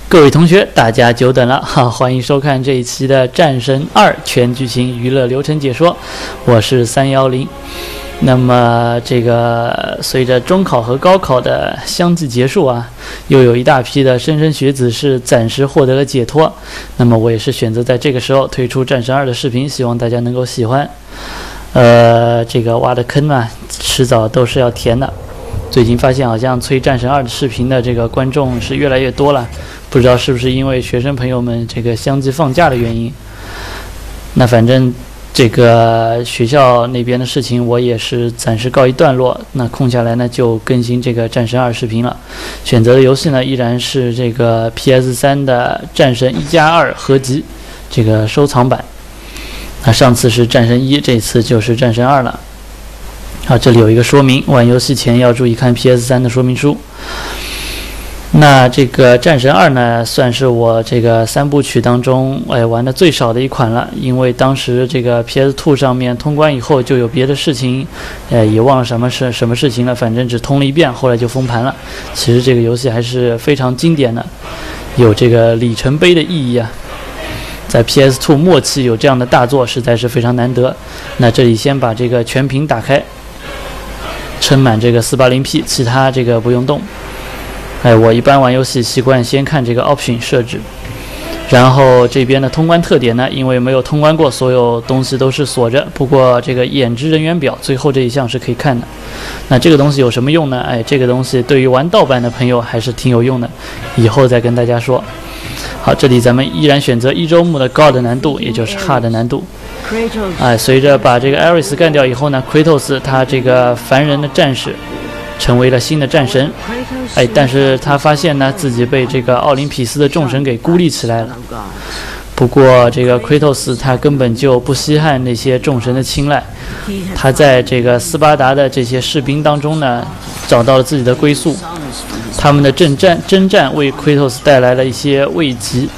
各位同学，大家久等了哈！欢迎收看这一期的《战神2》全剧情娱乐流程解说，我是310。那么这个随着中考和高考的相继结束啊，又有一大批的莘莘学子是暂时获得了解脱。那么我也是选择在这个时候推出《战神2》的视频，希望大家能够喜欢。这个挖的坑呢，迟早都是要填的。最近发现好像催《战神2》的视频的这个观众是越来越多了，不知道是不是因为学生朋友们这个相继放假的原因。那反正这个学校那边的事情我也是暂时告一段落，那空下来呢就更新这个《战神2》视频了。选择的游戏呢依然是这个 PS3 的《战神1+2》合集这个收藏版。那上次是《战神1》，这次就是《战神2》了。好，这里有一个说明，玩游戏前要注意看 PS3 的说明书。那这个《战神2》呢，算是我这个3部曲当中玩的最少的一款了，因为当时这个 PS2 上面通关以后就有别的事情，也忘了什么事情了，反正只通了一遍，后来就封盘了。其实这个游戏还是非常经典的，有这个里程碑的意义啊。在 PS2 末期有这样的大作实在是非常难得。那这里先把这个全屏打开，撑满这个 480p， 其他这个不用动。我一般玩游戏习惯先看这个 option 设置，然后这边的通关特点呢，因为没有通关过，所有东西都是锁着。不过这个演职人员表最后这一项是可以看的。那这个东西有什么用呢？这个东西对于玩盗版的朋友还是挺有用的，以后再跟大家说。好，这里咱们依然选择1周目的 God 难度，也就是 Hard 难度。随着把这个 Ares 干掉以后呢 ，Kratos 他这个凡人的战士成为了新的战神。但是他发现呢自己被这个奥林匹斯的众神给孤立起来了。不过这个 Kratos 他根本就不稀罕那些众神的青睐，他在这个斯巴达的这些士兵当中呢找到了自己的归宿。他们的征战为 Kratos 带来了一些慰藉。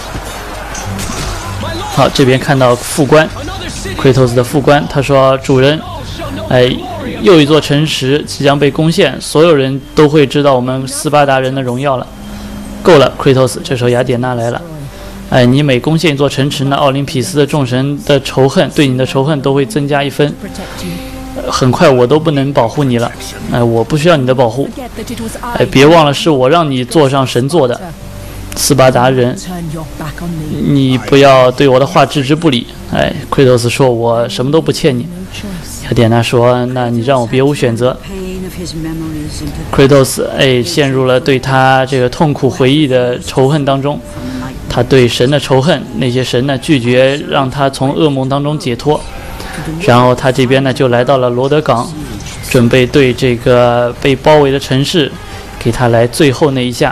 好，这边看到副官 Kratos 的副官，他说主人，又一座城池即将被攻陷，所有人都会知道我们斯巴达人的荣耀了。够了 Kratos， 这时候雅典娜来了。你每攻陷一座城池呢，奥林匹斯的众神的仇恨，对你的仇恨都会增加1分。很快我都不能保护你了，我不需要你的保护。别忘了是我让你坐上神座的，斯巴达人，你不要对我的话置之不理。奎托斯说我什么都不欠你。雅典娜说那你让我别无选择。奎托斯陷入了对他这个痛苦回忆的仇恨当中，他对神的仇恨，那些神呢拒绝让他从噩梦当中解脱。然后他这边呢就来到了罗德港，准备对这个被包围的城市给他来最后那一下。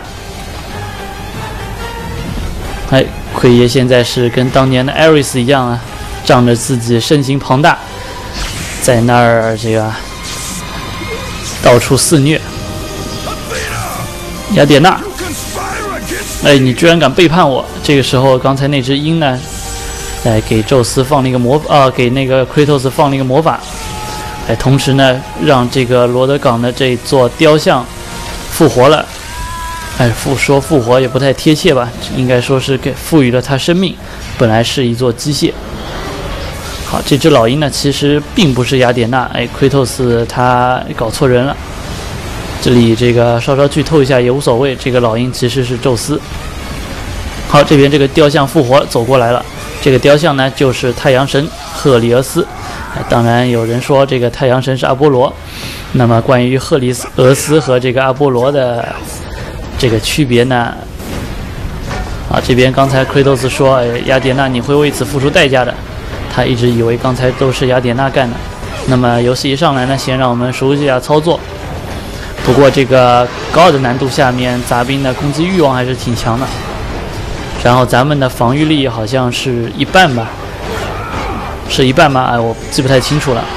奎爷现在是跟当年的 Ares 一样啊，仗着自己身形庞大，在那儿这个到处肆虐。雅典娜，你居然敢背叛我！这个时候刚才那只鹰呢给宙斯放了一个给那个 Kratos 放了一个魔法，同时呢，让这个罗德港的这座雕像复活了。说复活也不太贴切吧，应该说是给赋予了它生命，本来是一座机械。好，这只老鹰呢，其实并不是雅典娜，Kratos 他搞错人了。这里这个稍稍剧透一下也无所谓，这个老鹰其实是宙斯。好，这边这个雕像复活走过来了。这个雕像呢，就是太阳神赫利俄斯。当然有人说这个太阳神是阿波罗。那么关于赫利俄斯和这个阿波罗的这个区别呢？这边刚才奎托斯说，雅典娜你会为此付出代价的。他一直以为刚才都是雅典娜干的。那么游戏一上来呢，先让我们熟悉一下操作。不过这个高的难度下面，杂兵的攻击欲望还是挺强的。然后咱们的防御力好像是1半吧？是1半吗？我记不太清楚了。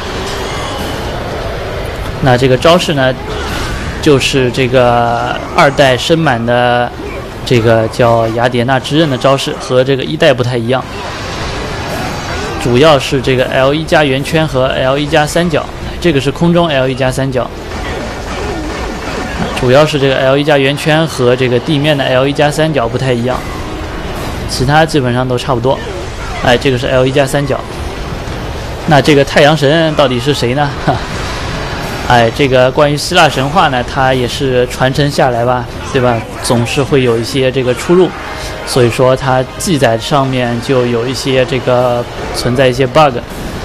那这个招式呢，就是这个2代升满的这个叫雅典娜之刃的招式，和这个1代不太一样。主要是这个 L1 加圆圈和 L1 加三角，这个是空中 L1 加三角。 主要是这个 L1 加圆圈和这个地面的 L1 加三角不太一样，其他基本上都差不多。哎，这个是 L1 加三角。那这个太阳神到底是谁呢？哎，这个关于希腊神话呢，它也是传承下来吧，对吧？总是会有一些这个出入，所以说它记载上面就有一些这个存在一些 bug。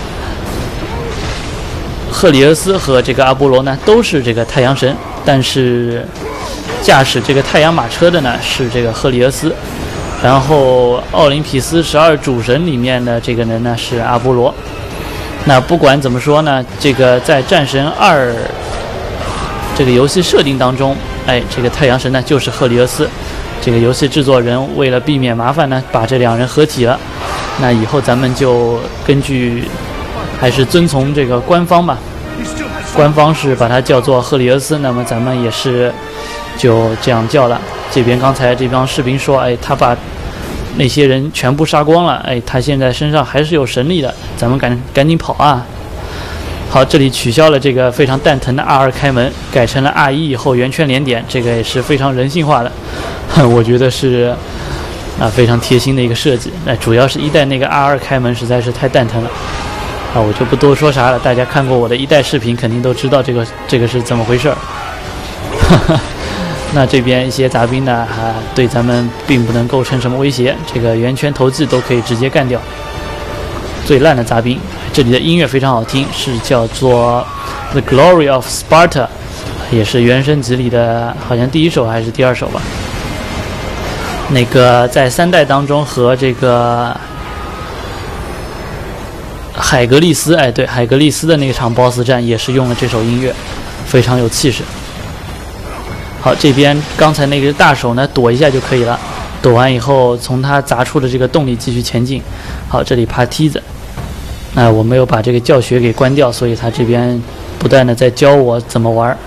赫里俄斯和这个阿波罗呢都是这个太阳神，但是驾驶这个太阳马车的呢是这个赫里俄斯，然后奥林匹斯12主神里面的这个人呢是阿波罗。那不管怎么说呢，这个在战神2这个游戏设定当中，哎，这个太阳神呢就是赫里俄斯。这个游戏制作人为了避免麻烦呢，把这两人合体了。那以后咱们就根据还是遵从这个官方吧，官方是把它叫做赫里俄斯，那么咱们也是就这样叫了。这边刚才这帮士兵说，哎，他把那些人全部杀光了，哎，他现在身上还是有神力的，咱们赶紧跑啊！好，这里取消了这个非常蛋疼的 R2 开门，改成了 R1 以后圆圈连点，这个也是非常人性化的，我觉得是非常贴心的一个设计。主要是一代那个 R2 开门实在是太蛋疼了我就不多说啥了，大家看过我的一代视频肯定都知道这个是怎么回事儿。那这边一些杂兵呢，对咱们并不能构成什么威胁，这个圆圈投掷都可以直接干掉。最烂的杂兵，这里的音乐非常好听，是叫做《The Glory of Sparta》，也是原声集里的，好像第一首还是第二首吧。那个在3代当中和这个海格力斯，哎，对，海格力斯的那场 BOSS 战也是用了这首音乐，非常有气势。好，这边刚才那个大手呢，躲一下就可以了。躲完以后，从它砸出的这个洞里继续前进。好，这里爬梯子。我没有把这个教学给关掉，所以他这边不断的在教我怎么玩。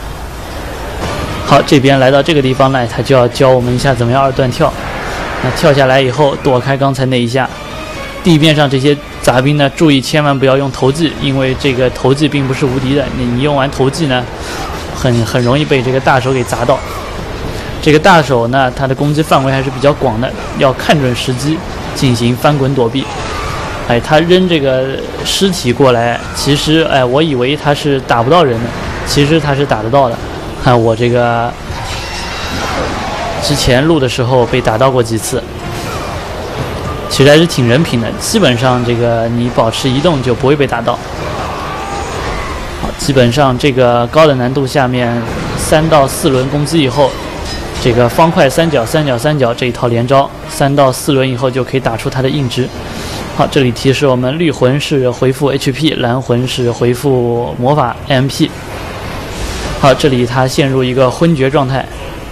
好，这边来到这个地方呢，他就要教我们一下怎么样2段跳。那跳下来以后，躲开刚才那一下。地面上这些杂兵呢，注意千万不要用投技，因为这个投技并不是无敌的。你用完投技呢，很容易被这个大手给砸到。这个大手呢，它的攻击范围还是比较广的，要看准时机进行翻滚躲避。哎，他扔这个尸体过来，其实我以为他是打不到人的，其实他是打得到的。我这个之前录的时候被打到过几次，其实还是挺人品的。基本上这个你保持移动就不会被打到。好，基本上这个高的难度下面3到4轮攻击以后，这个方块三角三角三角这一套连招，3到4轮以后就可以打出它的硬直。好，这里提示我们绿魂是回复 HP， 蓝魂是回复魔法 MP。好，这里它陷入一个昏厥状态，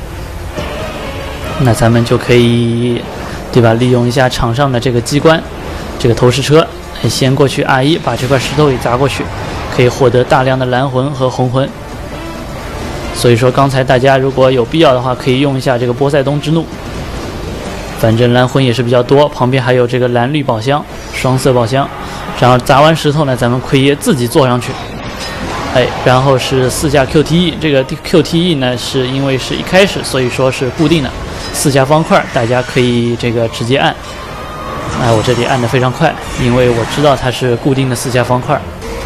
那咱们就可以，对吧？利用一下场上的这个机关，这个投石车，先过去 R1 把这块石头给砸过去，可以获得大量的蓝魂和红魂。所以说刚才大家如果有必要的话，可以用一下这个波塞冬之怒。反正蓝魂也是比较多，旁边还有这个蓝绿宝箱，双色宝箱。然后砸完石头呢，咱们奎爷自己坐上去，然后是4下 QTE， 这个 QTE 呢是因为是一开始，所以说是固定的4下方块，大家可以这个直接按。我这里按得非常快，因为我知道它是固定的4下方块。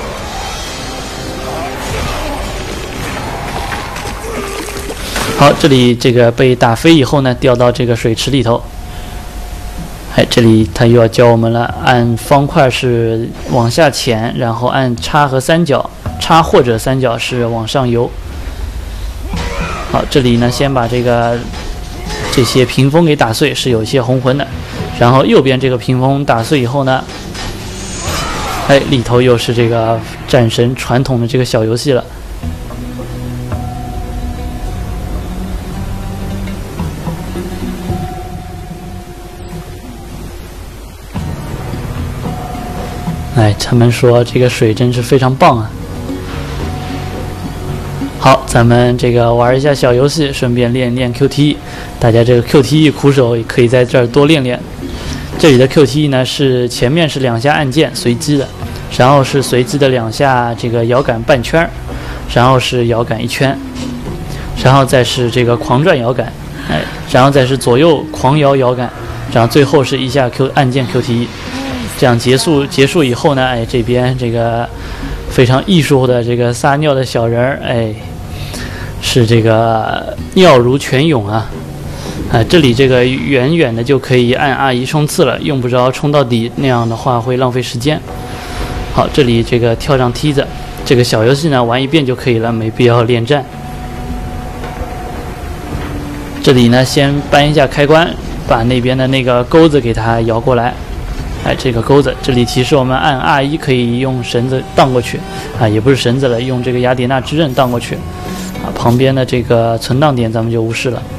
好，这里这个被打飞以后呢，掉到这个水池里头。这里他又要教我们了，按方块是往下潜，然后按叉和三角，叉或者三角是往上游。好，这里呢先把这些屏风给打碎，是有一些红魂的。然后右边这个屏风打碎以后呢，里头又是这个战神传统的这个小游戏了。他们说这个水真是非常棒啊。好，咱们这个玩一下小游戏，顺便练练 QTE。大家这个 QTE 苦手也可以在这儿多练练。这里的 QTE 呢是前面是2下按键随机的，然后是随机的2下这个摇杆半圈，然后是摇杆1圈， 然后再是这个狂转摇杆，哎，然后再是左右狂摇摇杆，然后最后是一下 按键 QTE， 这样结束以后呢，哎，这边这个非常艺术的这个撒尿的小人儿，哎，是这个尿如泉涌啊。这里这个远远的就可以按 R1冲刺了，用不着冲到底，那样的话会浪费时间。好，这里这个跳上梯子，这个小游戏呢玩一遍就可以了，没必要恋战。这里呢先搬一下开关，把那边的那个钩子给它摇过来。哎，这个钩子，这里提示我们按 R1可以用绳子荡过去，也不是绳子了，用这个雅典娜之刃荡过去。旁边的这个存档点咱们就无视了。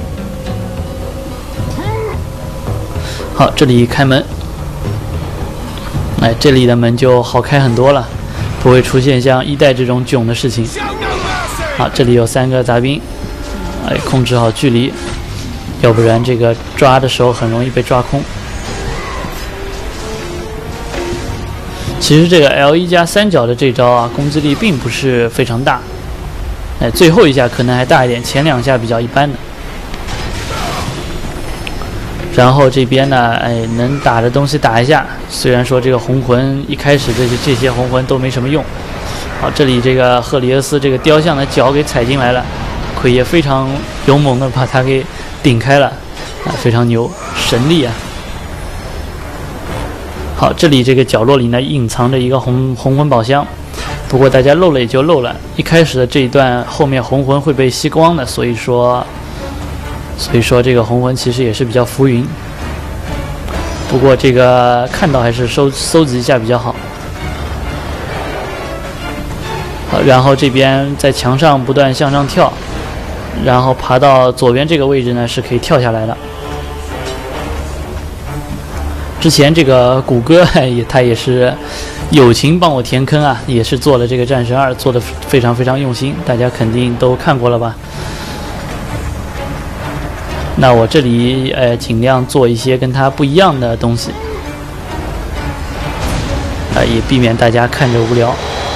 好，这里开门，哎，这里的门就好开很多了，不会出现像1代这种囧的事情。好，这里有3个杂兵，哎，控制好距离，要不然这个抓的时候很容易被抓空。其实这个 L1加3角的这招啊，攻击力并不是非常大，哎，最后一下可能还大一点，前2下比较一般的。然后这边呢，哎，能打的东西打一下。虽然说这个红魂一开始这些红魂都没什么用。好，这里这个赫里俄斯这个雕像的脚给踩进来了，奎爷非常勇猛的把它给顶开了，非常牛，神力啊！好，这里这个角落里呢隐藏着一个红魂宝箱，不过大家漏了也就漏了。一开始的这一段后面红魂会被吸光的，所以说这个红魂其实也是比较浮云。不过这个看到还是搜集一下比较好。好，然后这边在墙上不断向上跳，然后爬到左边这个位置呢是可以跳下来的。之前这个谷歌他也是友情帮我填坑啊，也是做了这个战神2，做的非常非常用心，大家肯定都看过了吧？那我这里尽量做一些跟它不一样的东西，也避免大家看着无聊。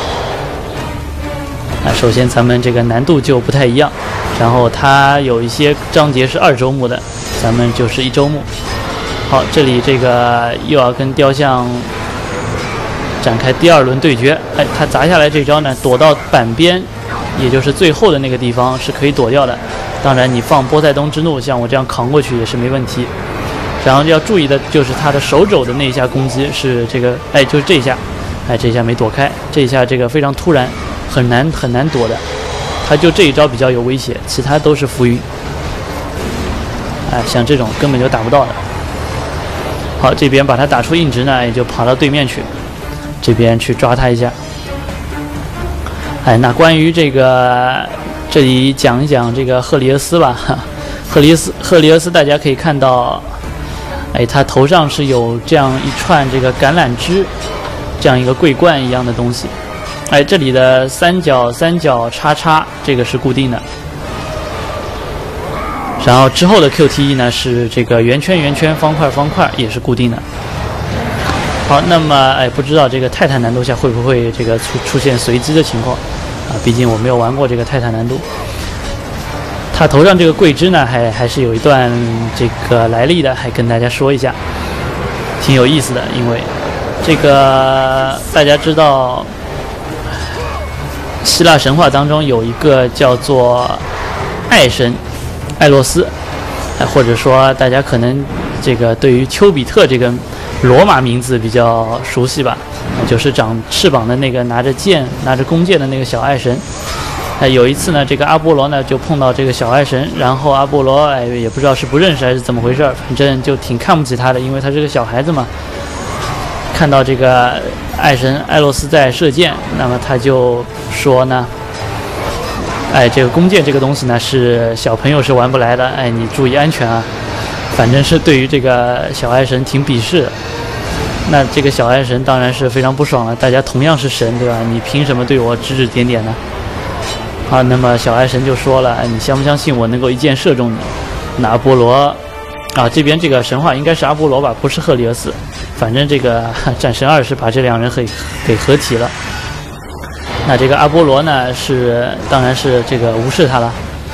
首先咱们这个难度就不太一样，然后它有一些章节是2周目的，咱们就是1周目。好，这里这个又要跟雕像展开第2轮对决。哎，他砸下来这招呢，躲到板边，也就是最后的那个地方是可以躲掉的。当然，你放波塞冬之怒，像我这样扛过去也是没问题。然后要注意的就是他的手肘的那一下攻击是这个，哎，就是这一下，哎，这一下没躲开，这一下这个非常突然，很难躲的。他就这一招比较有威胁，其他都是浮云。哎，像这种根本就打不到的。好，这边把他打出硬直呢，也就跑到对面去，这边去抓他一下。哎，那关于这个，这里讲一讲这个赫里俄斯吧。赫里俄斯，大家可以看到，哎，他头上是有这样一串这个橄榄枝，这样一个桂冠一样的东西。哎，这里的三角叉叉，这个是固定的。然后之后的 QTE 呢是这个圆圈方块也是固定的。好，那么哎，不知道这个泰坦难度下会不会这个出现随机的情况啊？毕竟我没有玩过这个泰坦难度。他头上这个桂枝呢，还是有一段这个来历的，还跟大家说一下，挺有意思的。因为这个大家知道，希腊神话当中有一个叫做爱神艾洛斯，或者说大家可能这个对于丘比特这个罗马名字比较熟悉吧，就是长翅膀的那个拿着弓箭的那个小爱神。有一次呢，这个阿波罗呢就碰到这个小爱神，然后阿波罗也不知道是不认识还是怎么回事，反正就挺看不起他的，因为他是个小孩子嘛。看到这个爱神艾洛斯在射箭，那么他就说呢，哎，这个弓箭这个东西呢是小朋友是玩不来的，哎，你注意安全啊。反正是对于这个小爱神挺鄙视的。那这个小爱神当然是非常不爽了，大家同样是神，对吧？你凭什么对我指指点点呢？好，那么小爱神就说了，哎，你相不相信我能够一箭射中你？那阿波罗啊，这边这个神话应该是阿波罗吧，不是赫里俄斯。反正这个战神2是把这2人给合体了。那这个阿波罗呢当然是这个无视他了。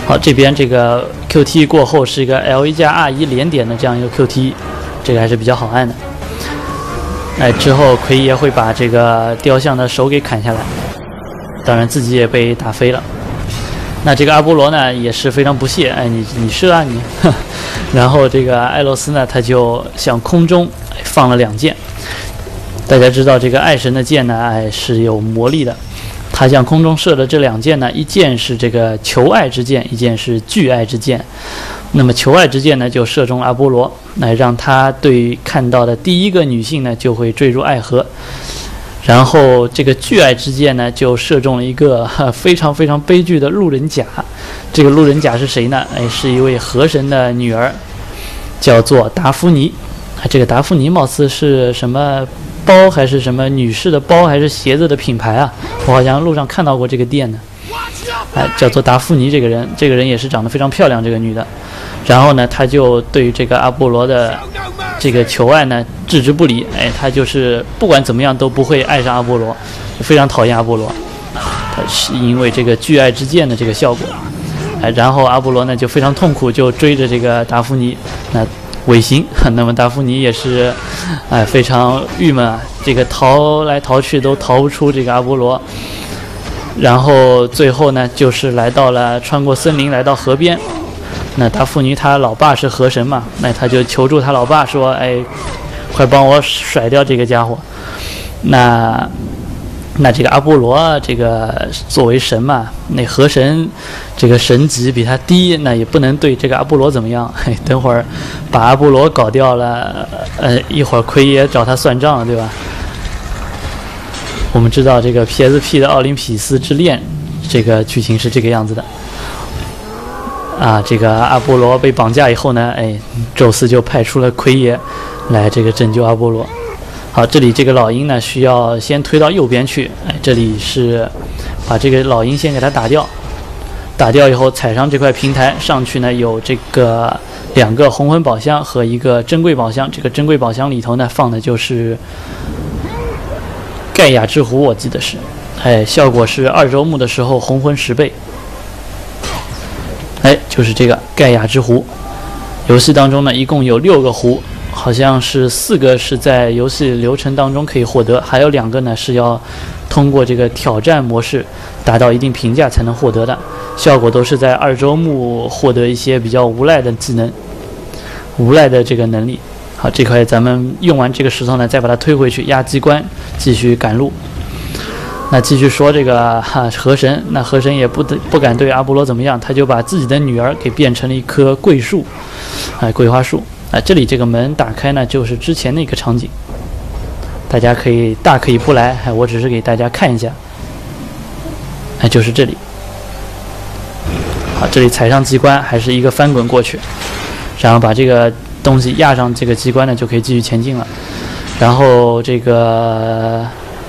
好，这边这个 QT 过后是一个 L1 加 R1连点的这样一个 QT， 这个还是比较好按的。之后奎爷会把这个雕像的手给砍下来，当然自己也被打飞了。那这个阿波罗呢也是非常不屑，你射啊你，然后这个艾洛斯呢他就向空中放了2箭。大家知道这个爱神的箭呢是有魔力的。他向空中射的这2箭呢，一箭是这个求爱之箭，一箭是拒爱之箭。那么求爱之箭呢，就射中阿波罗，让他对看到的第一个女性呢，就会坠入爱河。然后这个拒爱之箭呢，就射中了一个非常非常悲剧的路人甲。这个路人甲是谁呢？是一位河神的女儿，叫做达芙妮。这个达芙妮貌似是什么包还是什么女士的包还是鞋子的品牌啊？我好像路上看到过这个店呢。叫做达芙妮这个人也是长得非常漂亮，这个女的。然后呢，她就对于这个阿波罗的这个求爱呢置之不理。她就是不管怎么样都不会爱上阿波罗，非常讨厌阿波罗。她是因为这个拒爱之箭的这个效果。然后阿波罗呢就非常痛苦，就追着这个达芙妮尾行。那么达芙妮也是非常郁闷啊，这个逃来逃去都逃不出这个阿波罗。然后最后呢就是穿过森林来到河边。那达芙妮他老爸是河神嘛，那他就求助他老爸说，快帮我甩掉这个家伙。那这个阿波罗这个作为神嘛，那河神这个神级比他低，那也不能对这个阿波罗怎么样。等会儿把阿波罗搞掉了，一会儿奎爷找他算账，对吧？我们知道这个 PSP 的奥林匹斯之恋，这个剧情是这个样子的。这个阿波罗被绑架以后呢，宙斯就派出了奎爷来这个拯救阿波罗。好，这里这个老鹰呢需要先推到右边去。这里是把这个老鹰先给它打掉，打掉以后踩上这块平台，上去呢有这个2个红魂宝箱和一个珍贵宝箱。这个珍贵宝箱里头呢放的就是盖亚之壶，我记得是，效果是2周目的时候红魂10倍。就是这个盖亚之壶。游戏当中呢一共有6个壶，好像是4个是在游戏流程当中可以获得，还有2个呢是要通过这个挑战模式达到一定评价才能获得的。效果都是在2周目获得一些比较无赖的技能，无赖的这个能力。好，这块咱们用完这个石头呢，再把它推回去压机关，继续赶路。那继续说这个河神，那河神也不敢对阿波罗怎么样，他就把自己的女儿给变成了一棵桂树，桂花树。这里这个门打开呢，就是之前那个场景，大家大可以不来，我只是给大家看一下。就是这里。好，这里踩上机关，还是一个翻滚过去，然后把这个东西压上这个机关呢，就可以继续前进了。然后这个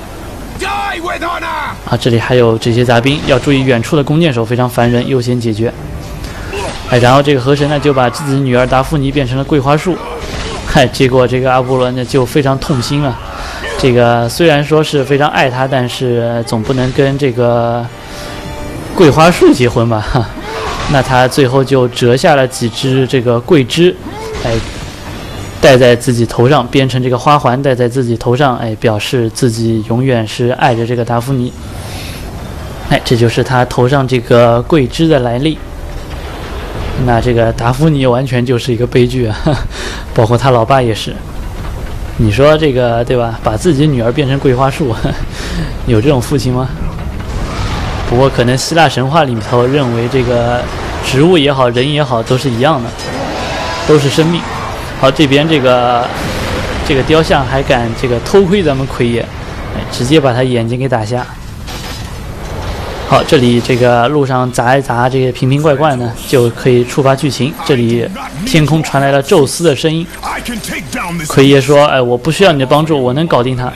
这里还有这些杂兵，要注意远处的弓箭手非常烦人，优先解决。然后这个河神呢就把自己女儿达芙妮变成了桂花树。结果这个阿波罗呢就非常痛心了。这个虽然说是非常爱她，但是总不能跟这个桂花树结婚吧。那他最后就折下了几枝这个桂枝，戴在自己头上，编成这个花环戴在自己头上，表示自己永远是爱着这个达芙妮。这就是他头上这个桂枝的来历。那这个达芙妮完全就是一个悲剧啊，包括他老爸也是。你说这个对吧？把自己女儿变成桂花树，有这种父亲吗？不过可能希腊神话里头认为这个植物也好，人也好，都是一样的，都是生命。好，这边这个雕像还敢这个偷窥咱们奎爷，直接把他眼睛给打瞎。好，这里这个路上砸一砸这个瓶瓶罐罐呢，就可以触发剧情。这里天空传来了宙斯的声音，奎爷说：“我不需要你的帮助，我能搞定他。”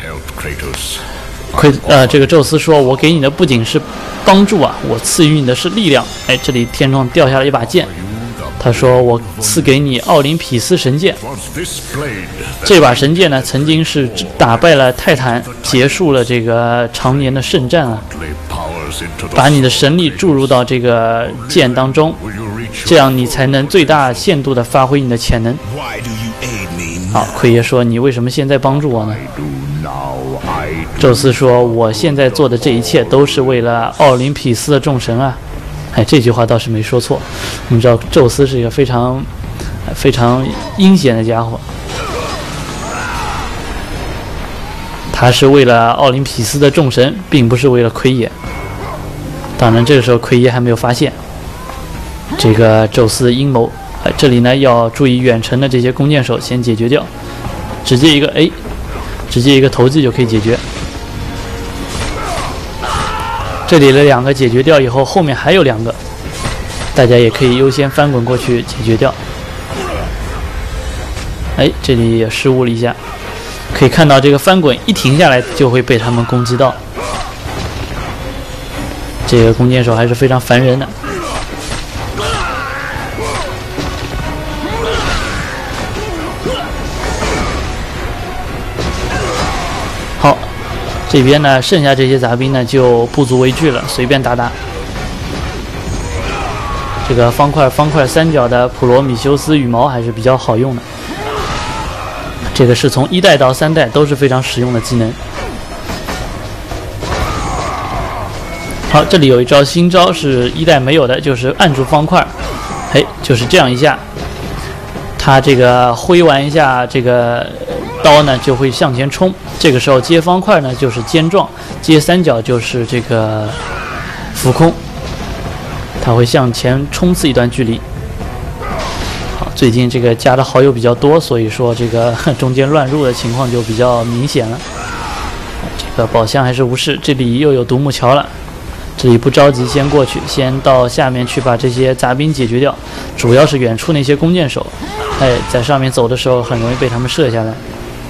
这个宙斯说：“我给你的不仅是帮助啊，我赐予你的是力量。”这里天上掉下了一把剑。他说：“我赐给你奥林匹斯神剑。这把神剑呢，曾经是打败了泰坦，结束了这个常年的圣战啊。把你的神力注入到这个剑当中， 这样你才能最大限度地发挥你的潜能。好，奎爷说：“你为什么现在帮助我呢？”宙斯说：“我现在做的这一切都是为了奥林匹斯的众神啊。”哎，这句话倒是没说错。我们知道宙斯是一个非常阴险的家伙，他是为了奥林匹斯的众神，并不是为了奎爷。当然，这个时候奎爷还没有发现这个宙斯的阴谋。这里呢要注意远程的这些弓箭手先解决掉，直接一个投技就可以解决。这里的2个解决掉以后，后面还有2个，大家也可以优先翻滚过去解决掉。哎，这里也失误了一下，可以看到这个翻滚一停下来就会被他们攻击到。这个弓箭手还是非常烦人的。好，这边呢剩下这些杂兵呢就不足为惧了，随便打打。这个方块三角的普罗米修斯羽毛还是比较好用的，这个是从1代到3代都是非常实用的技能。好，这里有一招新招是1代没有的，就是按住方块，哎，就是这样一下，他这个挥完一下这个刀呢就会向前冲，这个时候接方块呢就是肩撞，接三角就是这个浮空，它会向前冲刺一段距离。好，最近这个加的好友比较多，所以说这个中间乱入的情况就比较明显了。这个宝箱还是无视，这里又有独木桥了，这里不着急，先过去，先到下面去把这些杂兵解决掉，主要是远处那些弓箭手，哎，在上面走的时候很容易被他们射下来。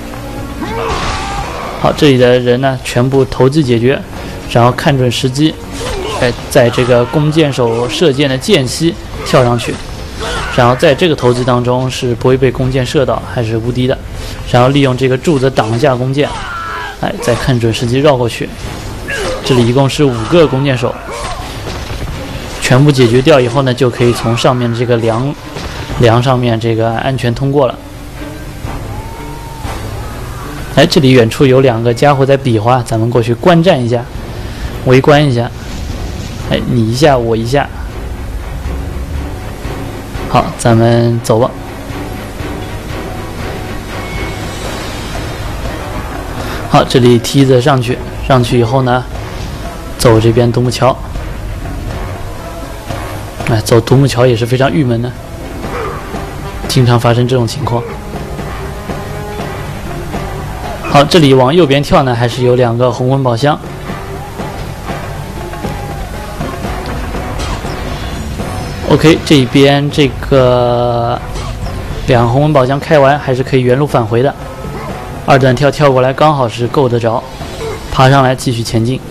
好，这里的人呢全部投技解决，然后看准时机，哎，在这个弓箭手射箭的间隙跳上去，然后在这个投技当中是不会被弓箭射到，还是无敌的。然后利用这个柱子挡一下弓箭，哎，再看准时机绕过去。这里一共是5个弓箭手，全部解决掉以后呢，就可以从上面的这个梁上面这个安全通过了。哎，这里远处有2个家伙在比划，咱们过去观战一下，围观一下。哎，你一下我一下。好，咱们走吧。好，这里梯子上去以后呢，走这边独木桥。哎，走独木桥也是非常郁闷的，经常发生这种情况。好，这里往右边跳呢，还是有2个红魂宝箱。OK， 这边这个2个红魂宝箱开完，还是可以原路返回的。2段跳过来，刚好是够得着，爬上来继续前进。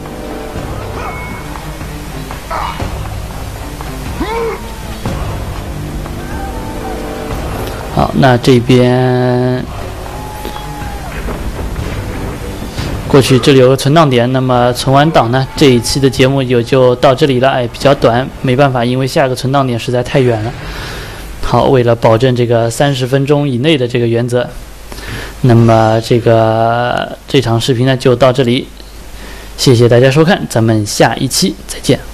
好，那这边过去这里有个存档点，那么存完档呢，这一期的节目也就到这里了。哎，比较短，没办法，因为下个存档点实在太远了。好，为了保证这个30分钟以内的这个原则，那么这场视频呢就到这里，谢谢大家收看，咱们下一期再见。